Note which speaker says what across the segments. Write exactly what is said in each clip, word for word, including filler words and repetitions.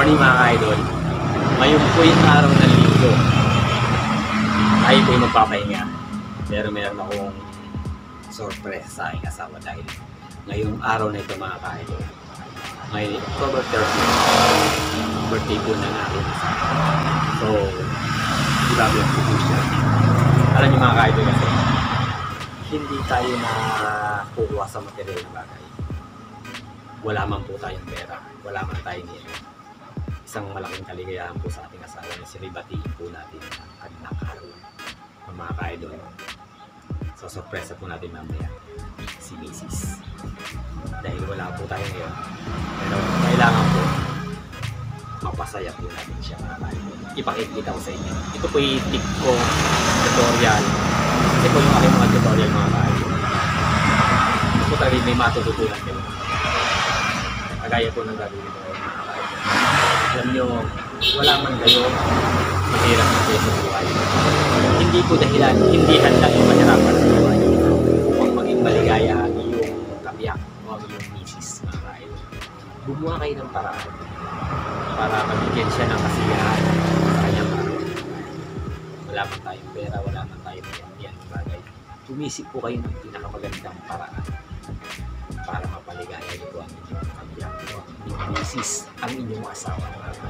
Speaker 1: Bali mga ka-idol, ngayon po yung araw ng linggo. Tayo po yung magpapahinga. Pero meron akong surprise sa aking asawa dahil ngayong araw na ito mga ka-idol, ngayon October thirteenth, birthday po ng aking asawa. So, grabe ang po siya. Alam niyo mga ka-idol kasi, hindi tayo na kukuha sa material na bagay. Wala man po tayong pera, wala man tayong nila. Isang malaking kaligayahan po sa ating asawa na sinibatiin po natin ang kanilang karoon ng mga ka-idol. So, sorpresa po natin mamaya si Missus Dahil wala po tayo ngayon. Pero kailangan po mapasaya po natin siya mga ka-idol. Ipakikita ko sa inyo. Ito po yung tip ko, tutorial. Ito po yung aking mga tutorial mga ka-idol. Ito po talaga may matututunan kayo. Kagaya po ng gagawin ko mga ka-idol. Alam nyo, wala man kayo mahirap na kayo sa buhay. Hindi po dahilan, hindi handang yung mahirapan sa buhay upang maging maligaya ang iyong kabiyak o ang iyong misis mga ka-idol. Gumawa kayo ng paraan para mabigyan siya ng kasiyahan sa kanyang araw. Wala man tayong pera, wala man tayong yan bagay. Tumisip po kayo ng pinakamagandang paraan para mapaligaya niyo po ang inyong kabiyak o ang inyong misis, ang inyong asawa.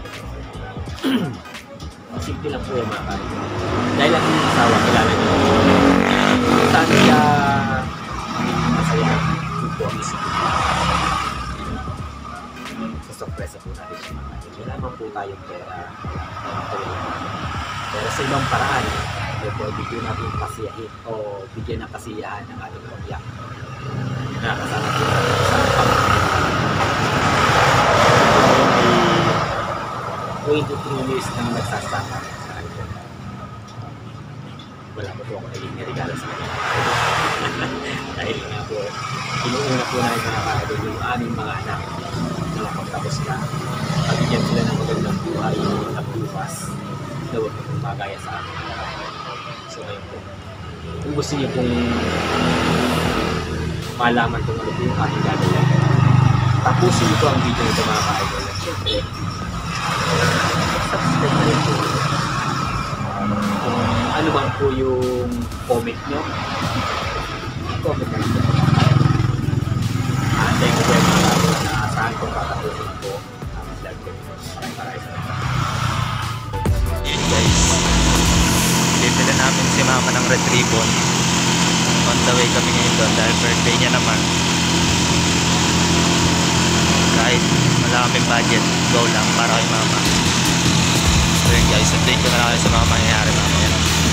Speaker 1: Simple lang po yung mga ka-idol. Dahil ang inyong asawa, kilala niyo kung saan siya magiging masaya kung po ang isip. Sa sorpresa po natin siya mga ka-idol. Wala man po tayong pera, pero sa ibang paraan, eh, pwede po natin pasiyahin o bigyan ng kasiyahan ng ating kabiyak. Nakakasama po natin sa pamamagitan. twenty-three years na nagsasama sa ito. Wala po po ako naging regalo sa kanya. Dahil nga po, inuuna po namin mga ka-idol yung aming mga anak na mapagtapos ka. Pagigyan sila ng magandang buhay at bukas na huwag na pong magaya sa amin. So ngayon po, kung gusto niyo pong malaman kung ano po yung ating gagawin, tapusin niyo po ang video nito mga ka-idol. At syempre, subscribe na rin po. Kung ano man po yung comment nyo, comment na rin po. Thank you very much na saan kong tatapusin po ang vlog ko. Maraming maraming salamat.
Speaker 2: Yun guys, bibili namin si mama ng red ribbon. On the way kami ngayon doon dahil birthday niya naman. Kahit wala kaming budget, go lang para kay mama. So yun guys, update ko na lang sa mga mangyayari mamaya.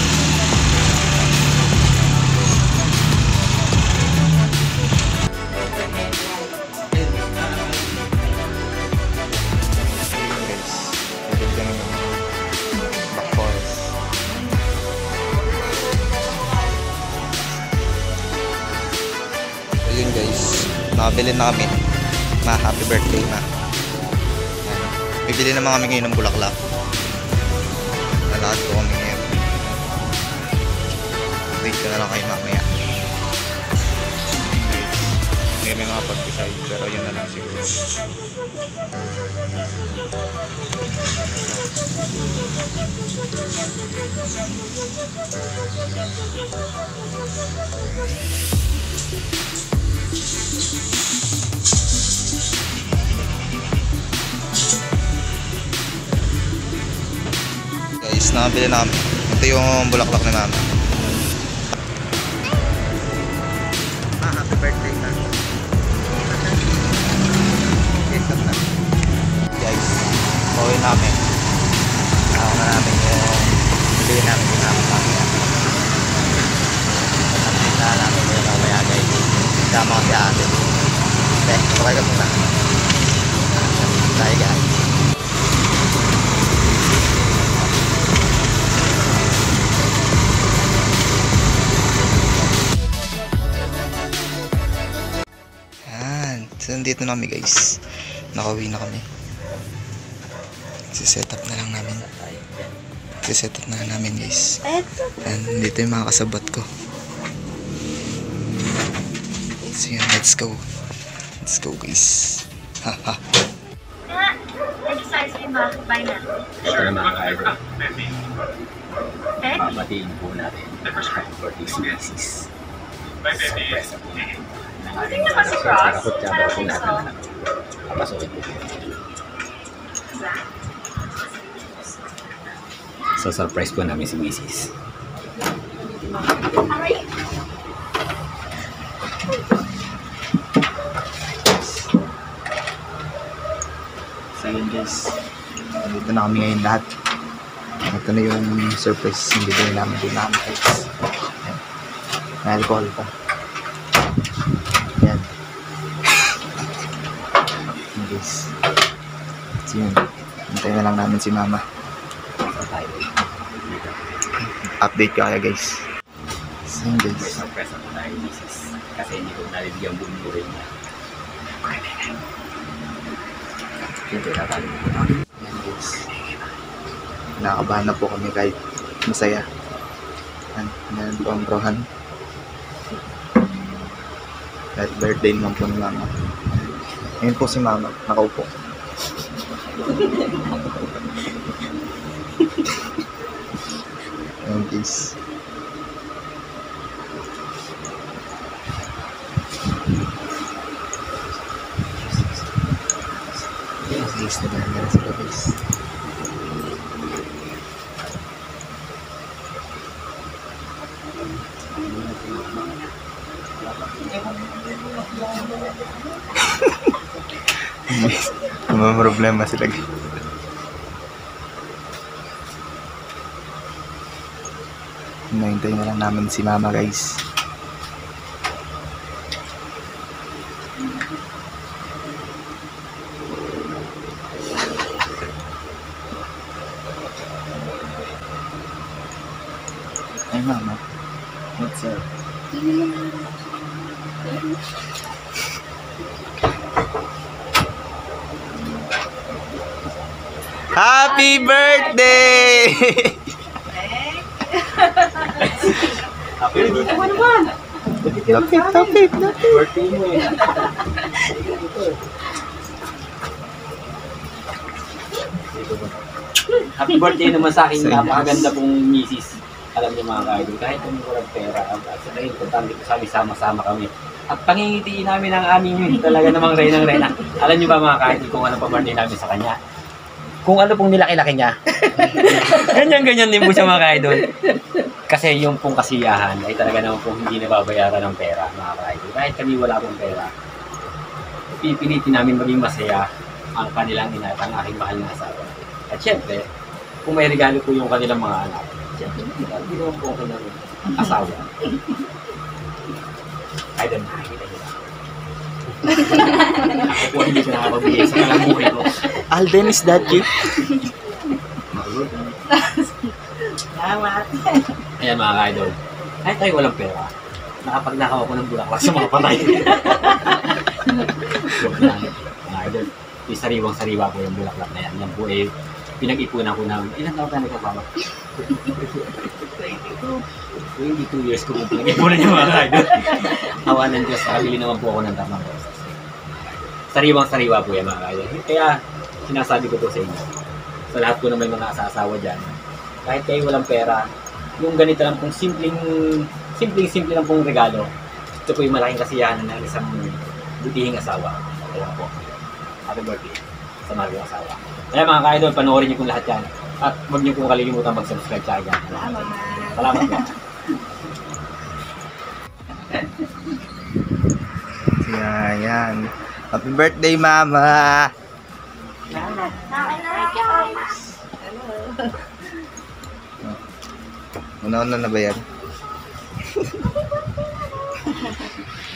Speaker 2: Yun guys, nakabili na kami. Ma, happy birthday ma. Bibili naman kami ngayon ng bulaklak. Nalakad ko kami ngayon. Wait ko na lang kayo mamaya. Hindi kami makapag-decide pero yun na lang siguro. Guys, nakabili na kami. Ito yung bulaklak ni mama. Ah, happy birthday na. Guys, pauwi namin. Ako na namin yung bili namin yung namin mamaya. Update na namin yung mamaya guys. Sama ko si ate. Okay, sabay ka muna. Bye guys. So, nandito na kami guys. Nakauwi na kami. Si-set up na lang namin. Si-set up na lang namin guys. And dito yung mga kasabot ko. So yun, let's go. Let's go guys. Haha.
Speaker 3: Exercise mo ba?
Speaker 1: Ito na mga ka-idol. Papatiin po natin ang birthday si Missus Sorpresa po natin. Sarakot siya ba po natin na papasukin po. So surprise po namin si Missus
Speaker 3: So yun guys, dito na kami ngayon lahat. Ito na yung surprise yung bibili namin din namin guys. Ayan. May alcohol pa. Ayan. Ayan guys. So yun, hintayin na lang namin si mama. Update ka kaya guys. So yun
Speaker 1: May
Speaker 3: guys.
Speaker 1: surpresa po tayo ni Missus kasi hindi ko nalibigyan buong buhay niya. Siyempre tatalo po namin.
Speaker 3: Ayan guys. Nakakabahan na po kami kahit masaya. Ayan, meron po ang brohan. Kahit birthday naman po ni mama. Ngayon po si mama, nakaupo. Ayan guys. Ayan guys, nagagana sila guys. May problema sila guys. Hinahintay na lang namin si mama guys. Ay mama, what's up? Happy birthday!
Speaker 1: Happy birthday mo naman!
Speaker 3: Lapit, lapit, lapit.
Speaker 1: Birthday mo eh. Happy birthday naman sa akin. Napakaganda pong misis. Alam niyo mga ka-idol, kahit kung walang pera, at sa importante ko sabi, sama-sama kami. At pangingitiin namin ang aming talaga namang reynang reyna. Alam niyo ba mga ka-idol kung ano pa birthday namin sa kanya? Kung ano pong nilaki-laki niya. Ganyan-ganyan din po siya mga ka-idol. Kasi yung pong kasiyahan ay talaga naman pong hindi nababayaran ng pera mga ka-idol. Kahit kami wala pong pera, pipilitin namin maging masaya ang kanilang ina at ang aking mahal na asawa. At syempre, kung may regalo po yung kanilang mga anak, syempre, hindi naman po ako ng asawa. Ay, doon nakikita nila. Ako po hindi ko nakapabigay sa kalang buhay ko.
Speaker 3: Alden, is that you?
Speaker 4: Salamat.
Speaker 1: Ayan mga ka-idol, kahit tayo walang pera, nakapagnakaw ako ng bulaklak sa mga patay. Joke lang. Mga idol, yung sariwang-sariwa po yung bulaklak na yan. Yan po eh, pinag-ipunan ko namin. Ilan taon ka nagkapama? twenty-two years ko po pinag-ipunan yung mga idol. Awa ng Diyos, nakabili naman po ako ng tamang roses. Sariwang-sariwa po yan mga idol. Kaya sinasabi ko po sa inyo, sa lahat po na may mga asa-asawa dyan, kahit kayo walang pera, yung ganito lang pong simpleng, simpleng-simple lang pong regalo, ito po yung malaking kasiyahan ng isang butihing asawa. Kaya po, happy birthday sa mga asawa. Kaya mga ka-idol, panoorin niyo kung lahat yan. At huwag niyo kong kalilimutan mag-subscribe sa akin.
Speaker 4: Salamat.
Speaker 1: Salamat po.
Speaker 3: Yan, yan. Happy birthday, mama!
Speaker 4: Salamat. Guys. Hello.
Speaker 3: Una-una na ba yan?